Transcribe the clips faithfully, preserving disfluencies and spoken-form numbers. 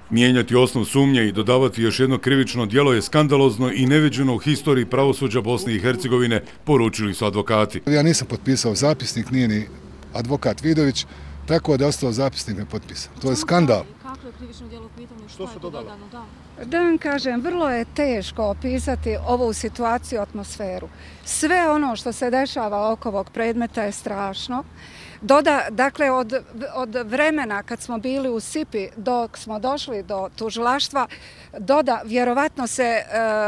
Mijenjati osnov sumnje i dodavati još jedno krivično djelo je skandalozno i neviđeno u historiji pravosuđa Bosne i Hercegovine, poručili su advokati. Ja nisam potpisao zapisnik, nije ni advokat Vidović, tako da je ostao zapisnik nepotpisan. To je skandal. Kako je krivično djelo u pitanju? Što je dodano? Da vam kažem, vrlo je teško opisati ovu situaciju, atmosferu. Sve ono što se dešava oko ovog predmeta je strašno. Doda, dakle, od, od vremena kad smo bili u Sipi dok smo došli do tužilaštva, doda, vjerovatno se e,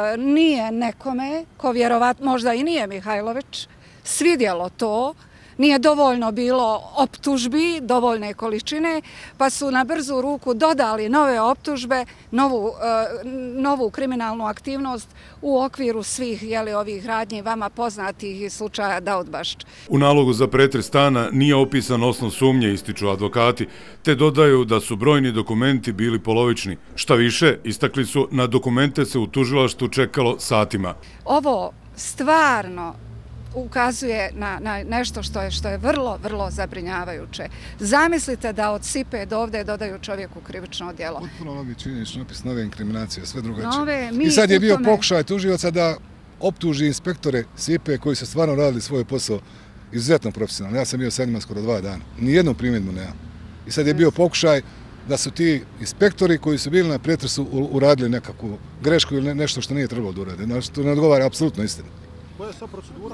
nije nekome, ko vjerovatno, možda i nije Mihajlović, svidjelo to, nije dovoljno bilo optužbi, dovoljne količine, pa su na brzu ruku dodali nove optužbe, novu, e, novu kriminalnu aktivnost u okviru svih jeli, ovih radnji vama poznatih slučaja Daudbašć. U nalogu za pretres stana nije opisan osnov sumnje, ističu advokati, te dodaju da su brojni dokumenti bili polovični. Šta više, istakli su, na dokumente se u tužilaštvu čekalo satima. Ovo stvarno ukazuje na, na nešto što je, što je vrlo, vrlo zabrinjavajuće. Zamislite da od Sipe do ovdje dodaju čovjeku krivično djelo. Potpuno novi činjenični opis, nove inkriminacije, sve drugačije. Nove, I sad je bio tome... pokušaj tužioca da optuži inspektore Sipe koji su stvarno radili svoj posao izuzetno profesionalno. Ja sam bio sa njima skoro dva dana. Nijednu primjedbu nemam. I sad je bio pokušaj da su ti inspektori koji su bili na pretresu uradili nekakvu grešku ili nešto što nije trebalo da urade. Znači, to ne odgovara apsolutno istinu. Koja je sad procedura?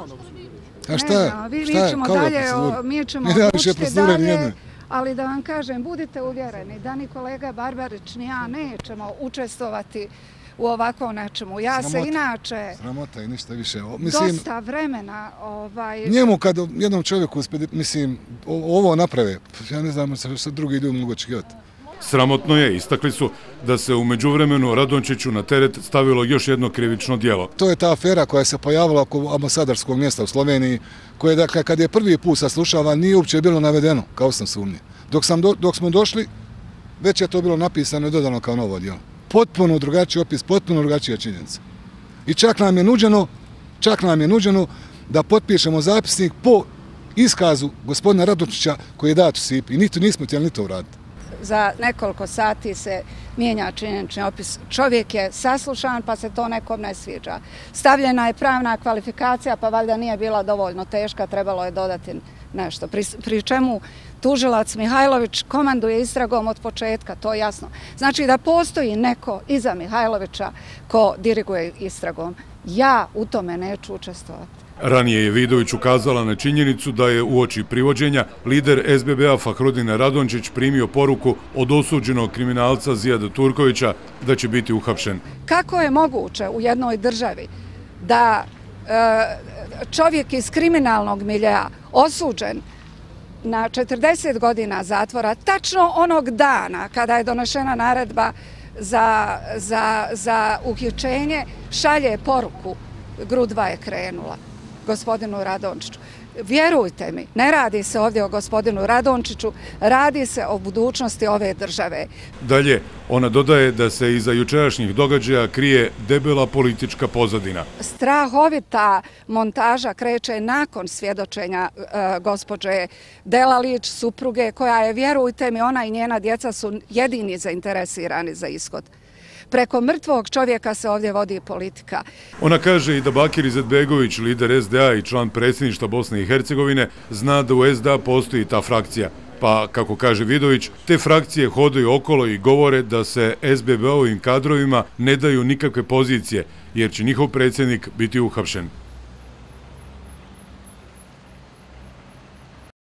A šta je? Mi ćemo dalje, mi ćemo odlučiti dalje, ali da vam kažem, budite uvjereni da ni kolega Barbarić ni ja nećemo učestvovati u ovako nečemu. Ja se inače... Sramota i ništa više. Dosta vremena... Njemu kad jednom čovjeku, mislim, ovo naprave, ja ne znam što drugi ljudi mogu očekivati. Sramotno je, istakli su, da se u međuvremenu Radončiću na teret stavilo još jedno krivično djelo. To je ta afera koja se pojavila oko ambasadarskog mjesta u Sloveniji, koje, dakle, kad je prvi put saslušavan, nije uopće bilo navedeno kao sam sumnje. Dok, sam do, dok smo došli, već je to bilo napisano i dodano kao novo djelo. Potpuno drugačiji opis, potpuno drugačija činjenica. I čak nam je nuđeno, čak nam je nuđeno da potpišemo zapisnik po iskazu gospodina Radončića koji je dat u Sipi. I niti nismo htjeli ni to uraditi. Za nekoliko sati se mijenja činjenični opis. Čovjek je saslušan pa se to nekom ne sviđa. Stavljena je pravna kvalifikacija pa valjda nije bila dovoljno teška, trebalo je dodati nešto. Pri, pri čemu tužilac Mihajlović komanduje istragom od početka, to je jasno. Znači da postoji neko iza Mihajlovića ko diriguje istragom. Ja u tome neću učestvovati. Ranije je Vidović ukazala na činjenicu da je uoči privođenja lider S B B A Fahrudin Radončić primio poruku od osuđenog kriminalca Zijada Turkovića da će biti uhapšen. Kako je moguće u jednoj državi da e, čovjek iz kriminalnog miljea osuđen na četrdeset godina zatvora, tačno onog dana kada je donešena naredba za, za, za uhićenje, šalje poruku, grudva je krenula gospodinu Radončiću. Vjerujte mi, ne radi se ovdje o gospodinu Radončiću, radi se o budućnosti ove države. Dalje, ona dodaje da se iza jučerašnjih događaja krije debela politička pozadina. Strahovita montaža kreće nakon svjedočenja e, gospođe Delalić, supruge, koja je, vjerujte mi, ona i njena djeca su jedini zainteresirani za ishod. Preko mrtvog čovjeka se ovdje vodi politika. Ona kaže i da Bakir Izetbegović, lider S D A i član predsjedništva Bosne i Hercegovine, zna da u S D A postoji ta frakcija. Pa, kako kaže Vidović, te frakcije hodaju okolo i govore da se S B B-ovim kadrovima ne daju nikakve pozicije, jer će njihov predsjednik biti uhapšen.